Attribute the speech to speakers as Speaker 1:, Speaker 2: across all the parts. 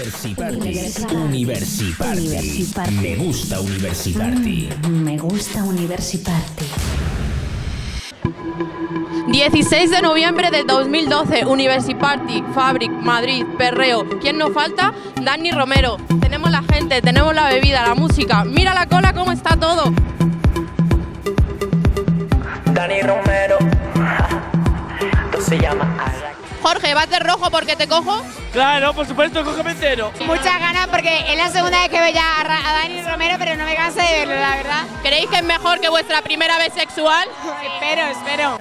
Speaker 1: Universiparty. Universiparty. Me gusta Universiparty.
Speaker 2: Me gusta Universiparty.
Speaker 3: 16 de noviembre del 2012, Universiparty, Fabric, Madrid, perreo. ¿Quién nos falta? Dani Romero. Tenemos la gente, tenemos la bebida, la música. Mira la cola cómo está todo.
Speaker 4: Dani Romero. Esto se llama
Speaker 3: Jorge, ¿vas de rojo porque te cojo?
Speaker 5: Claro, por supuesto, cógeme entero.
Speaker 6: Muchas ganas porque es la segunda vez que veo ya a Dani Romero, pero no me canso de verlo, la verdad.
Speaker 3: ¿Creéis que es mejor que vuestra primera vez sexual?
Speaker 6: Espero.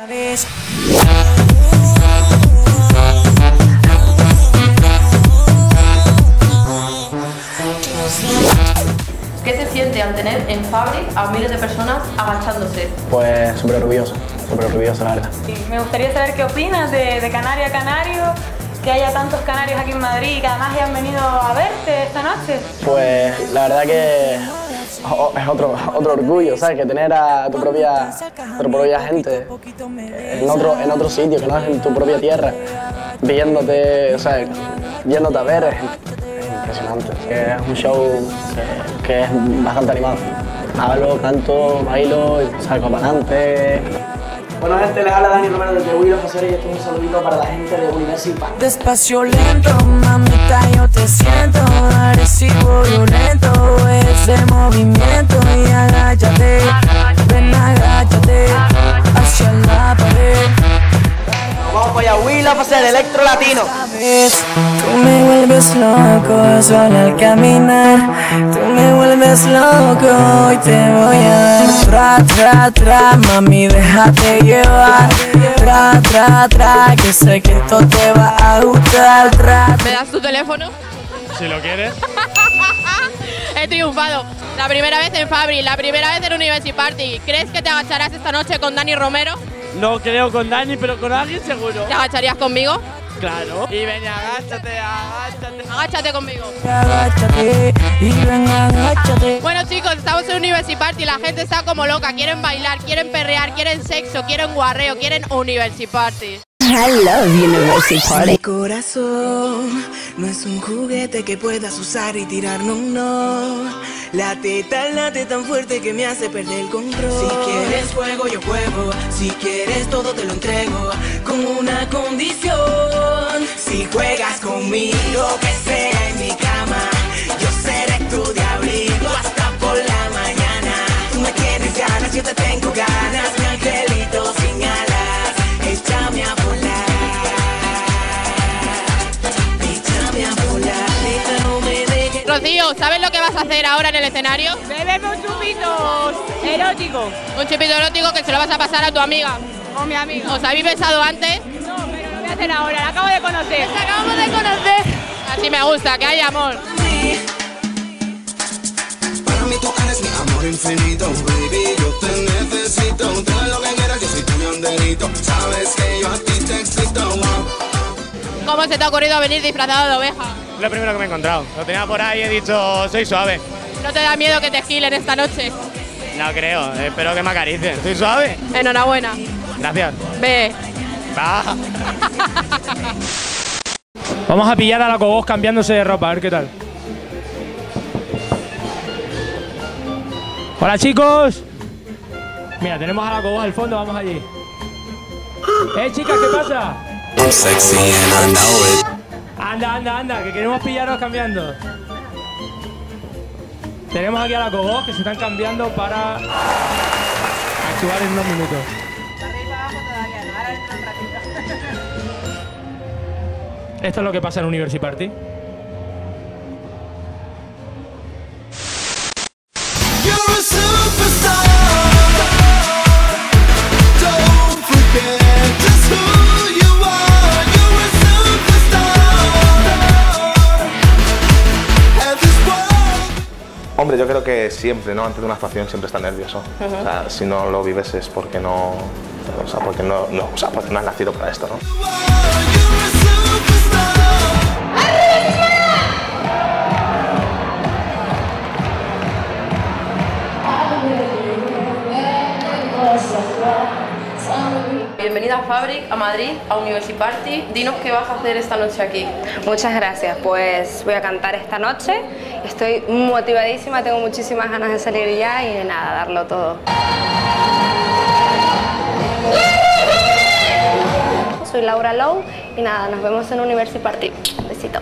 Speaker 3: ¿Qué se siente al tener en Fabric a miles de personas agachándose?
Speaker 7: Pues súper orgulloso la verdad.
Speaker 8: Me gustaría saber qué opinas de Canario a Canario, que haya tantos canarios aquí en Madrid y que además hayan venido a verte esta noche.
Speaker 7: Pues la verdad que es otro orgullo, ¿sabes? Que tener a tu propia gente en otro sitio, que no es en tu propia tierra, viéndote, o sea, yéndote a ver, es impresionante. Es un show que es bastante animado. Hablo, canto, bailo, salgo para adelante. Bueno, gente, les habla Dani Romero desde Wheel of Fame y esto es un saludito para la gente de Universiparty.
Speaker 9: Despacio lento, mamita, yo te siento, agresivo, violento, ese movimiento y agáchate, ven agáchate, hacia la pared.
Speaker 4: Vamos para allá, Wheel of Fame, electro latino.
Speaker 9: Tú me vuelves loco solo al caminar, tú me vuelves loco y te voy a dar tra, mami, déjate llevar, tra, que sé que esto te va a gustar,
Speaker 3: ¿Me das tu teléfono?
Speaker 5: Si lo quieres.
Speaker 3: He triunfado. La primera vez en Fabric, la primera vez en Universiparty. ¿Crees que te agacharás esta noche con Dani Romero?
Speaker 5: No creo con Dani, pero con alguien seguro.
Speaker 3: ¿Te agacharías conmigo?
Speaker 5: Claro. Y ven, agáchate.
Speaker 3: Agáchate conmigo.
Speaker 9: Agáchate y ven, agáchate.
Speaker 3: Bueno chicos, estamos en Universiparty, la gente está como loca, quieren bailar, quieren perrear, quieren sexo, quieren guarreo, quieren Universiparty.
Speaker 2: I love Universiparty.
Speaker 9: Mi corazón no es un juguete que puedas usar y tirar, no. Late tan fuerte que me hace perder el control. Si quieres juego, yo juego. Si quieres todo, te lo entrego. Con una condición. Si juegas conmigo, que sea en mi cama, yo seré tu diablito hasta por la mañana. Tú me tienes ganas, yo te tengo ganas. Mi angelito sin alas, échame a volar.
Speaker 3: Rocío, ¿sabes lo que vas a hacer ahora en el escenario?
Speaker 8: Bebeme un chupito erótico.
Speaker 3: Un chupito erótico que se lo vas a pasar a tu amiga.
Speaker 8: O mi amigo.
Speaker 3: ¿Os habéis besado antes?
Speaker 8: No, pero lo voy a hacer ahora, la acabo de conocer.
Speaker 3: ¡Nos acabamos de conocer! Así me gusta, que hay amor.
Speaker 10: Para mí tú eres mi amor infinito, baby, yo te necesito. Tú eres lo que quieras, yo soy tu banderito. Sabes que yo a ti te excito, wow.
Speaker 3: ¿Cómo se te ha ocurrido venir disfrazado de oveja?
Speaker 5: Lo primero que me he encontrado. Lo tenía por ahí y he dicho, soy suave.
Speaker 3: ¿No te da miedo que te gilen esta noche?
Speaker 5: No creo, espero que me acaricien. ¿Soy suave?
Speaker 3: Enhorabuena.
Speaker 5: Gracias.
Speaker 3: Ve.
Speaker 5: Va.
Speaker 11: Vamos a pillar a la Cobos cambiándose de ropa, a ver qué tal. Hola chicos. Mira, tenemos a la Cobos al fondo, vamos allí. Chicas, ¿qué pasa?
Speaker 10: I'm sexy and I know it.
Speaker 11: Anda, que queremos pillaros cambiando. Tenemos aquí a la Cobos que se están cambiando para actuar en unos minutos. Esto es lo que pasa en Universiparty.
Speaker 12: Hombre, yo creo que siempre, ¿no? Antes de una actuación siempre estás nervioso. O sea, si no lo vives es porque no, porque no has nacido para esto, ¿no?
Speaker 3: Bienvenida a Fabric, a Madrid, a University Party. Dinos qué vas a hacer esta noche aquí.
Speaker 13: Muchas gracias, pues voy a cantar esta noche. Estoy motivadísima, tengo muchísimas ganas de salir ya y nada, darlo todo. Soy Laura Lowe y nada, nos vemos en University Party. Besito.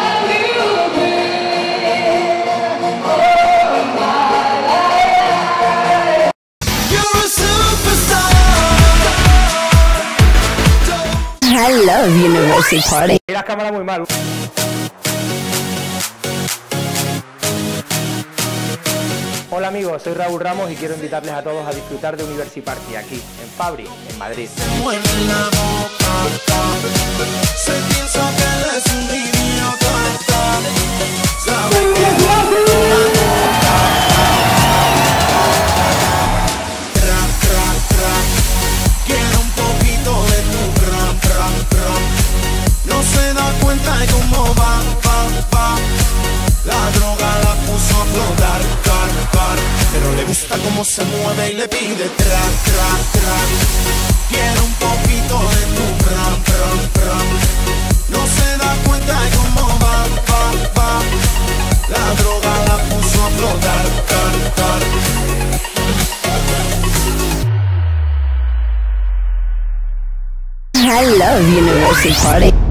Speaker 2: I love University Party.
Speaker 11: Y las cámaras muy mal. Hola amigos, soy Raúl Ramos y quiero invitarles a todos a disfrutar de University Party aquí, en Fabri, en Madrid.
Speaker 10: Se piensa que él es un idiota. Sabe que quiero un poquito de tu ram. No se da cuenta de cómo va. La droga la puso a flotar, pero le gusta cómo se mueve y le pide tra. Quiero un poquito de tu ram. No se da cuenta de cómo va. La droga la puso a flotar,
Speaker 2: I love University Party.